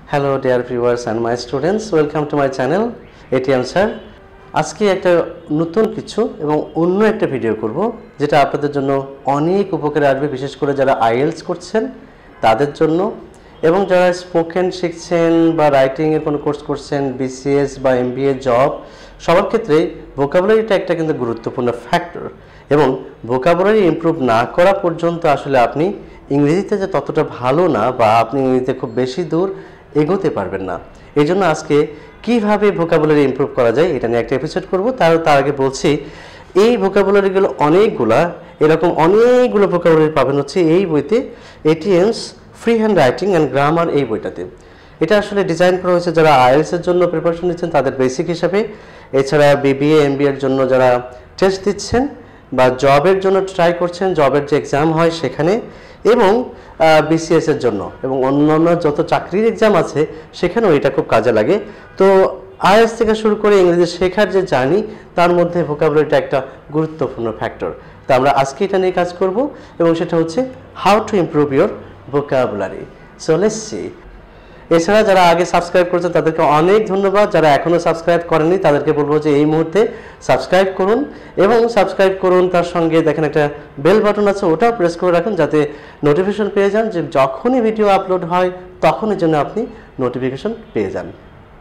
Hello dear viewers and my students, welcome to my channel ATM sir. আজকে একটা নতুন কিছু এবং অন্য একটা ভিডিও করব যেটা আপনাদের জন্য অনেক উপকারে আসবে, বিশেষ করে যারা আইএলটিএস করছেন তাদের জন্য এবং যারা স্পোকেন শিখছেন বা রাইটিং এর কোনো কোর্স করছেন, বিসিএস বা এমবিএ জব, সবার ক্ষেত্রে ভোকাবুলারিটা একটা কিন্তু গুরুত্বপূর্ণ ফ্যাক্টর এবং ভোকাবুলারি ইমপ্রুভ না করা পর্যন্ত আসলে আপনি ইংরেজিতে যে ততটা ভালো না বা আপনি ইংরেজিতে খুব বেশি দূর এগোতে পারবেন না। এই জন্য আজকে কিভাবে ভোকাবুলারি ইমপ্রুভ করা যায় এটা নিয়ে একটা এপিসোড করব। তার আগে বলছি এই ভোকাবুলারিগুলো এরকম অনেকগুলো ভোকাবুলারি পাবেন হচ্ছে এই বইতে, ATMs free hand writing and grammar এই বইটাতে। এটা আসলে ডিজাইন করা হয়েছে যারা আইএলটিএস এর জন্য প্রিপারেশন নিচ্ছেন তাদের বেসিক হিসাবে, এছাড়া বিবিএ এমবিএ এর জন্য যারা টেস্ট দিচ্ছেন বা জবের জন্য ট্রাই করছেন, জবের যে এক্সাম হয় সেখানে, এবং বিসিএস এর জন্য এবং অন্যান্য যত চাকরির এক্সাম আছে সেখানেও এটা খুব কাজে লাগে। তো আইএলটিএস থেকে শুরু করে ইংরেজি শেখার যে জার্নি, তার মধ্যে ভোকাবুলারিটা একটা গুরুত্বপূর্ণ ফ্যাক্টর। তো আমরা আজকে এটা নিয়ে কাজ করব এবং সেটা হচ্ছে how to improve your vocabulary. So let's see. এছাড়া যারা আগে সাবস্ক্রাইব করেছেন তাদেরকে অনেক ধন্যবাদ, যারা এখনও সাবস্ক্রাইব করেননি তাদেরকে বলবো যে এই মুহূর্তে সাবস্ক্রাইব করুন এবং সাবস্ক্রাইব করুন, তার সঙ্গে দেখেন একটা বেল বাটন আছে, ওটাও প্রেস করে রাখুন যাতে নোটিফিকেশন পেয়ে যান যে যখনই ভিডিও আপলোড হয় তখনই জন্য আপনি নোটিফিকেশন পেয়ে যান।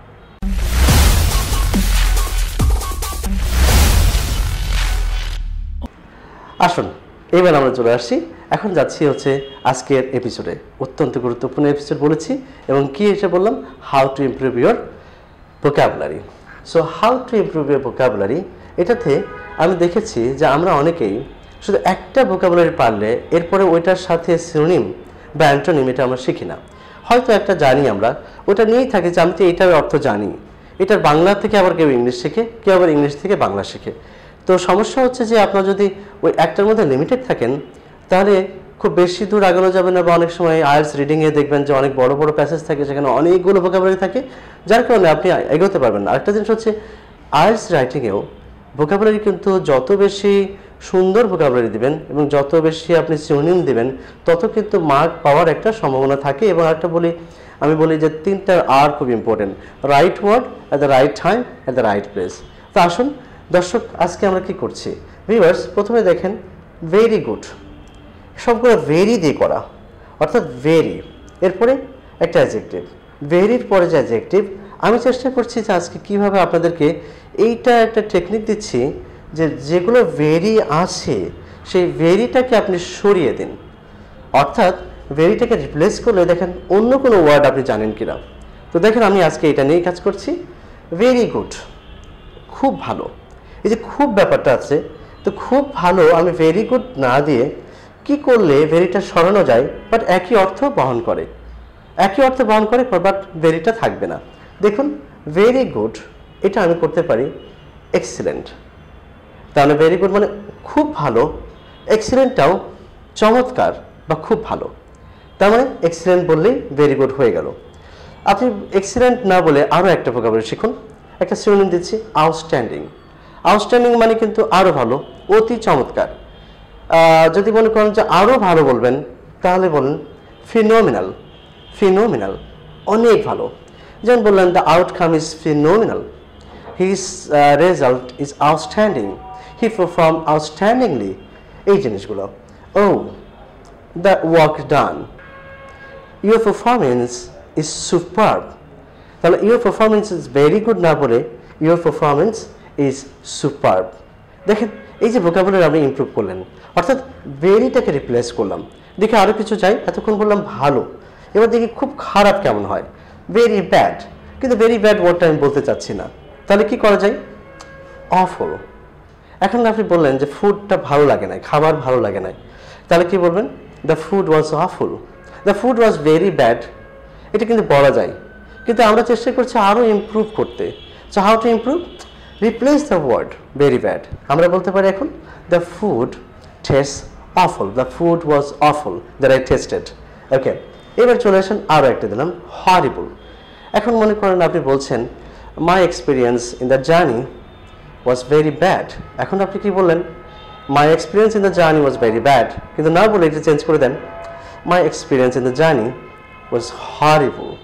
আসুন এবার আমরা চলে আসছি, এখন যাচ্ছি হচ্ছে আজকের এপিসোডে। অত্যন্ত গুরুত্বপূর্ণ এপিসোড বলেছি এবং কি এসে বললাম, how to improve your vocabulary. So how to improve your vocabulary, এটাতে আমি দেখেছি যে আমরা অনেকেই শুধু একটা ভোকাবুলারি পারলে এরপরে ওইটার সাথে সিনোনিম বা অ্যান্টোনিম এটা আমরা শিখি না। হয়তো একটা জানি আমরা, ওটা নিয়েই থাকি যে আমি তো এটার অর্থ জানি, এটার বাংলা থেকে আবার কেউ ইংলিশ শেখে, কেউ আবার ইংলিশ থেকে বাংলা শেখে। তো সমস্যা হচ্ছে যে আপনার যদি ওই একটার মধ্যে লিমিটেড থাকেন তাহলে খুব বেশি দূর আগানো যাবে না, বা অনেক সময় আইএলটিএস রিডিংয়ে দেখবেন যে অনেক বড় বড় প্যাসেজ থাকে, সেখানে অনেকগুলো ভোকাবুলারি থাকে, যার কারণে আপনি এগোতে পারবেন না। আরেকটা জিনিস হচ্ছে আইএলটিএস রাইটিংয়েও ভোকাবুলারি কিন্তু যত বেশি সুন্দর ভোকাবুলারি দিবেন এবং যত বেশি আপনি সিনোনিম দিবেন তত কিন্তু মার্ক পাওয়ার একটা সম্ভাবনা থাকে। এবং একটা আমি বলি যে তিনটা আর খুব important, right word at the right time at the right place. তো আসুন দর্শক, আজকে আমরা কি করছি ভিউয়ার্স, প্রথমে দেখেন ভেরি গুড, সবগুলো ভেরি দিয়ে করা, অর্থাৎ ভেরি, এরপরে একটা অ্যাডজেক্টিভ, ভেরির পরে যে অ্যাডজেক্টিভ। আমি চেষ্টা করছি যে আজকে কীভাবে আপনাদেরকে এইটা একটা টেকনিক দিচ্ছি যে যেগুলো ভেরি আছে সেই ভেরিটাকে আপনি সরিয়ে দিন, অর্থাৎ ভেরিটাকে রিপ্লেস করলে দেখেন অন্য কোনো ওয়ার্ড আপনি জানেন কিনা। তো দেখেন আমি আজকে এটা নিয়েই কাজ করছি। ভেরি গুড, খুব ভালো। এই যে খুব ব্যাপারটা আছে, তো খুব ভালো আমি ভেরি গুড না দিয়ে কি করলে ভেরিটা সরানো যায়, বাট একই অর্থ বহন করে, বাট ভেরিটা থাকবে না। দেখুন ভেরি গুড, এটা আমি করতে পারি এক্সিলেন্ট। তাহলে ভেরি গুড মানে খুব ভালো, এক্সিলেন্টটাও চমৎকার বা খুব ভালো, তার মানে এক্সিলেন্ট বললেই ভেরি গুড হয়ে গেল। আপনি এক্সিলেন্ট না বলে আরও একটা ভোকাবুলারি শিখুন। একটা সিনোনিম দিচ্ছি, আউটস্ট্যান্ডিং। আউটস্ট্যান্ডিং মানে কিন্তু আরও ভালো, অতি চমৎকার। যদি মনে করেন যে আরও ভালো বলবেন তাহলে বলুন ফিনোমিনাল, অনেক ভালো। যেমন বললেন the outcome is phenomenal, his result is outstanding, he perform outstandingly, এই জিনিসগুলো। ও the work done, your performance is superb. তাহলে your performance is very good না বলে ইউর পারফরমেন্স ইজ সুপারব। দেখেন এই যে ভোকাবুলারি আপনি ইমপ্রুভ করলেন, অর্থাৎ ভেরিটাকে রিপ্লেস করলাম। দেখে আরও কিছু চাই, এতক্ষণ বললাম ভালো, এবার দেখি খুব খারাপ কেমন হয়, ভেরি ব্যাড। কিন্তু ভেরি ব্যাড ওয়ার্ডটা আমি বলতে চাচ্ছি না, তাহলে কি করা যায়, অফুল। এখন আপনি বললেন যে ফুডটা ভালো লাগে না, খাবার ভালো লাগে না, তাহলে কি বলবেন, the food was awful, the food was very bad. এটা কিন্তু বলা যায়, কিন্তু আমরা চেষ্টা করছি আরও ইমপ্রুভ করতে। So how to improve, replace the word very bad, আমরা বলতে পারি এখন the food taste awful, the food was awful that I tasted. Okay, এবার চলে আসেন আরও একটা দিলাম, হরিবল। এখন মনে করেন আপনি বলছেন my experience in the journey was very bad. এখন আপনি কি বললেন, my experience in the journey was very bad, কিন্তু না বলে এটা চেঞ্জ করে দেন, my experience in the journey was horrible.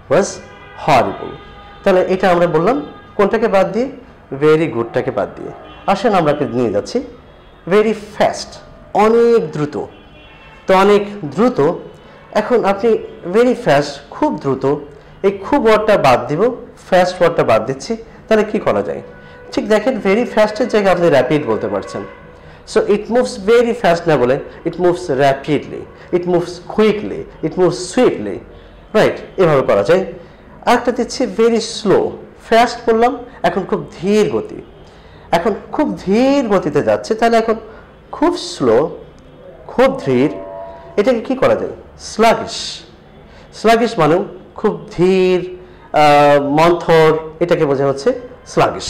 Was horrible. তাহলে এটা আমরা বললাম কোনটাকে বাদ দিয়ে, ভেরি গুডটাকে বাদ দিয়ে। আসেন আমরা নিয়ে যাচ্ছি ভেরি ফাস্ট, অনেক দ্রুত। তো অনেক দ্রুত, এখন আপনি ভেরি ফাস্ট, খুব দ্রুত, এই খুব ওয়ার্ডটা বাদ দিব, ফাস্ট ওয়ার্ডটা বাদ দিচ্ছি, তাহলে কি করা যায়? ঠিক দেখেন, ভেরি ফাস্টের জায়গায় আপনি র্যাপিড বলতে পারছেন। So it moves very fast না বলে it moves rapidly, it moves quickly, it moves sweetly, right? এভাবে করা যায়। আরেকটা দিচ্ছি ভেরি স্লো, ফাস্ট বললাম, এখন খুব ধীর গতি, এখন খুব ধীর গতিতে যাচ্ছে, তাহলে এখন খুব স্লো, খুব ধীর, এটাকে কি করা যায়? স্লাগিশ। স্লাগিশ মানেও খুব ধীর, মন্থর, এটাকে বোঝা হচ্ছে স্লাগিশ।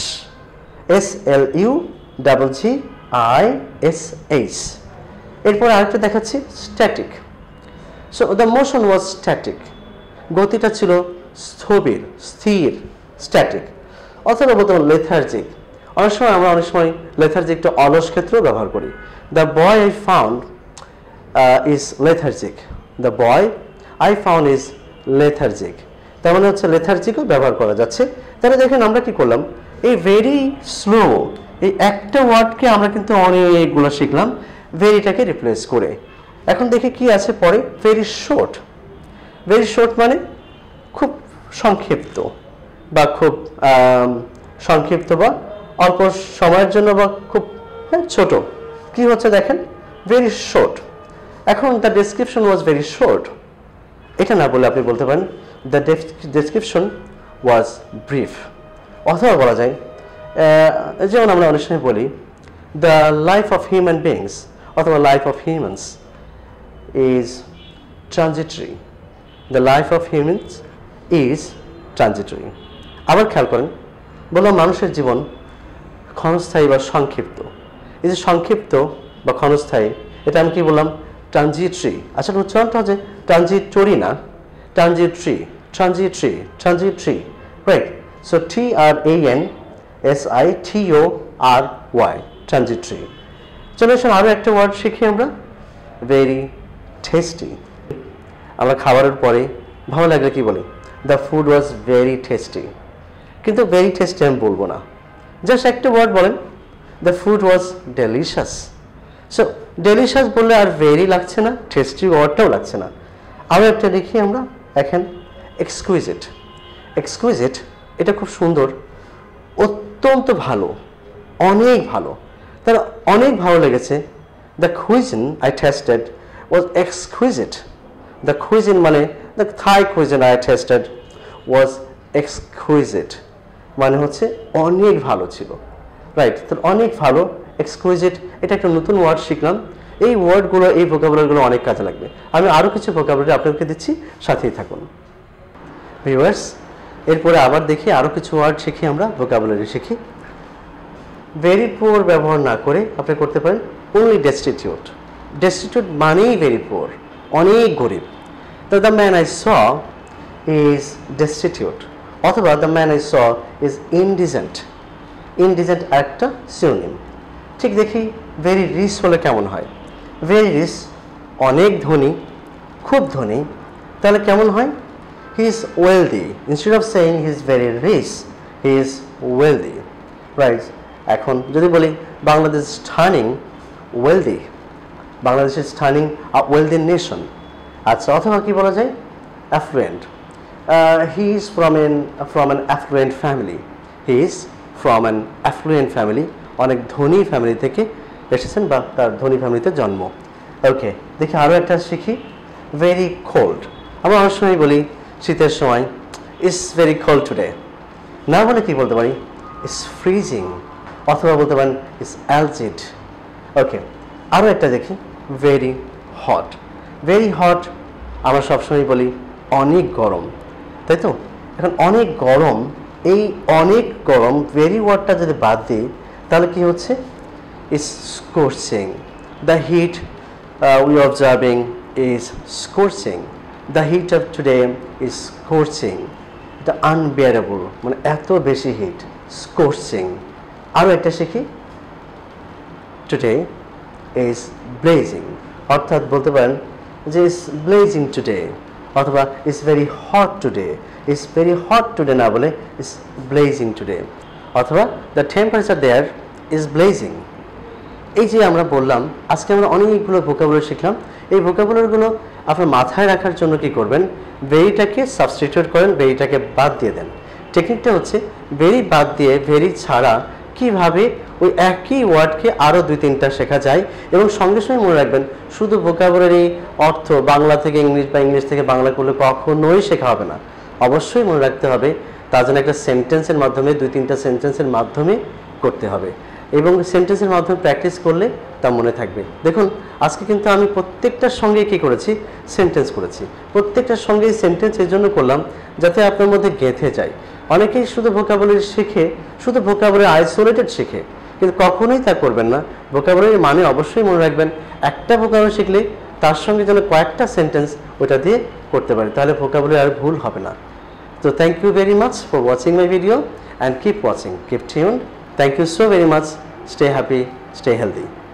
SLUGGISH। এরপর আরেকটা দেখাচ্ছি static. So the motion was static, গতিটা ছিল স্থবির, স্থির, স্ট্যাটিক। অথবা বলতে লেথার্জিক। অনেক সময় আমরা লেথার্জিকটা অলস ক্ষেত্রেও ব্যবহার করি। The boy I found is lethargic, the boy I found is lethargic. তার মানে হচ্ছে লেথার্জিকও ব্যবহার করা যাচ্ছে। তাহলে দেখেন আমরা কি করলাম, এই ভেরি স্লো, এই একটা ওয়ার্ডকে আমরা কিন্তু অনেকগুলো শিখলাম ভেরিটাকে রিপ্লেস করে। এখন দেখি কি আছে পরে, ভেরি শর্ট। ভেরি শর্ট মানে খুব সংক্ষিপ্ত, বা খুব সংক্ষিপ্ত, বা অল্প সময়ের জন্য, বা খুব ছোট। কি হচ্ছে দেখেন, ভেরি শর্ট। এখন the description was very short, এটা না বলে আপনি বলতে পারেন দ্য ডেসক্রিপশন ওয়াজ ব্রিফ। অথবা বলা যায়, যেমন আমরা অনেক সময় বলি the life of human beings অথবা life of humans is transitory, the life of humans is transitory. আবার খেয়াল করেন, বললাম মানুষের জীবন ক্ষণস্থায়ী বা সংক্ষিপ্ত। এই যে সংক্ষিপ্ত বা ক্ষণস্থায়ী, এটা আমি কি বললাম, ট্রানজিটরি। আসলে উচ্চারণটা হচ্ছে ট্রানজিটরি না, transitory, transitory, transitory, right? So TRANSITORY, transitory. চলো এসব আরও একটা ওয়ার্ড শিখি আমরা, ভেরি টেস্টি। আমরা খাবারের পরে ভালো লাগলে কি বলি, the food was very tasty. কিন্তু ভেরি টেস্টি আমি বলবো না, জাস্ট একটা ওয়ার্ড বলেন, the food was delicious. So delicious বললে আর ভেরি লাগছে না, টেস্টি ওয়ার্ডটাও লাগছে না। আরও একটা দেখি আমরা, এখন এক্সকুইজিট। এক্সকুইজিট এটা খুব সুন্দর, অত্যন্ত ভালো, অনেক ভালো। তার অনেক ভালো লেগেছে। The cuisine I tasted was exquisite. The cuisine মানে the Thai cuisine I tasted was exquisite, মানে হচ্ছে অনেক ভালো ছিল, রাইট? তো অনেক ভালো, এক্সকুইজিট, এটা একটা নতুন ওয়ার্ড শিখলাম। এই ওয়ার্ডগুলো, এই ভোকাবুলারিগুলো অনেক কাজে লাগবে। আমি আরও কিছু ভোকাবুলারি আপনাদেরকে দিচ্ছি, সাথেই থাকুন ভিউয়ার্স। এরপরে আবার দেখি আরও কিছু ওয়ার্ড শিখি, আমরা ভোকাবুলারি শিখি। ভেরি পুয়ার ব্যবহার না করে আপনি করতে পারেন অনলি ডেস্টিটিউট। ডেস্টিটিউট মানেই ভেরি পুয়ার, অনেক গরিব। তো the man I saw is destitute, অথবা the man I saw is indigent. Indigent একটা সিনোনিম। ঠিক দেখি ভেরি রিচ হলে কেমন হয়, ভেরি রিচ অনেক ধনী, খুব ধনী, তাহলে কেমন হয়, he is wealthy. Instead of saying he is very rich, he is wealthy, right? এখন যদি বলি Bangladesh is turning wealthy, Bangladesh is turning a wealthy nation. আচ্ছা, অথবা কি বলা যায়, affluent. He is from an affluent family, he is from an affluent family, অনেক ধনী ফ্যামিলি থেকে এসেছেন বা তার ধনী ফ্যামিলিতে জন্ম। ওকে, দেখি আরও একটা শিখি, ভেরি কোল্ড। আমরা অনেক সময় বলি শীতের সময় ইটস ভেরি কোল্ড টুডে, না বলে কি বলতে পারি, ইটস ফ্রিজিং, অথবা বলতে পারেন ইটস অ্যালজিড। ওকে, আরও একটা দেখি, ভেরি হট। ভেরি হট আমরা সবসময় বলি অনেক গরম, তাই তো? এখন অনেক গরম, এই অনেক গরম ভেরি ওয়ার্ডটা যদি বাদ দিই, তাহলে কি হচ্ছে, it's scorching. The heat we observing is scorching, the heat of today is scorching. এটা আনবিয়ারেবল, মানে এত বেশি হিট, স্কর্চিং। আরও একটা শিখি, টুডে ইজ ব্লেজিং, অর্থাৎ বলতে পারেন যে ইজ ব্লেজিং টুডে, অথবা it's very hot today, it's very hot today না বলে ইটস ব্লেজিং টুডে, অথবা the temperature there is blazing. এই যে আমরা বললাম, আজকে আমরা অনেকগুলো ভোকাবুলারি শিখলাম। এই ভোকাবুলারিগুলো আপনার মাথায় রাখার জন্য কি করবেন, ভেরিটাকে সাবস্টিটিউট করেন, ভেরিটাকে বাদ দিয়ে দেন। টেকনিকটা হচ্ছে ভেরি বাদ দিয়ে ভেরি ছাড়া কিভাবে ওই একই ওয়ার্ডকে আরও 2-3টা শেখা যায়। এবং সঙ্গে সঙ্গে মনে রাখবেন, শুধু ভোকাবুলারি অর্থ বাংলা থেকে ইংলিশ বা ইংলিশ থেকে বাংলা করলে কখনোই শেখা হবে না। অবশ্যই মনে রাখতে হবে, তার জন্য একটা সেন্টেন্সের মাধ্যমে 2-3টা সেন্টেন্সের মাধ্যমে করতে হবে, এবং সেন্টেন্সের মাধ্যমে প্র্যাকটিস করলে তা মনে থাকবে। দেখুন, আজকে কিন্তু আমি প্রত্যেকটার সঙ্গে কী করেছি, সেন্টেন্স করেছি। প্রত্যেকটার সঙ্গেই সেন্টেন্স এই জন্য করলাম যাতে আপনার মধ্যে গেঁথে যায়। অনেকেই শুধু ভোকাবুলারি শিখে, শুধু ভোকাবুলারি আইসোলেটেড শিখে, কিন্তু কখনোই তা করবেন না। ভোকাবুলারির মানে অবশ্যই মনে রাখবেন, একটা ভোকাবুলারি শিখলে তার সঙ্গে যেন কয়েকটা সেন্টেন্স ওটা দিয়ে করতে পারি, তাহলে ভোকাবুলারি আর ভুল হবে না। So thank you very much for watching my video, and keep watching, keep tuned. Thank you so very much. Stay happy, stay healthy.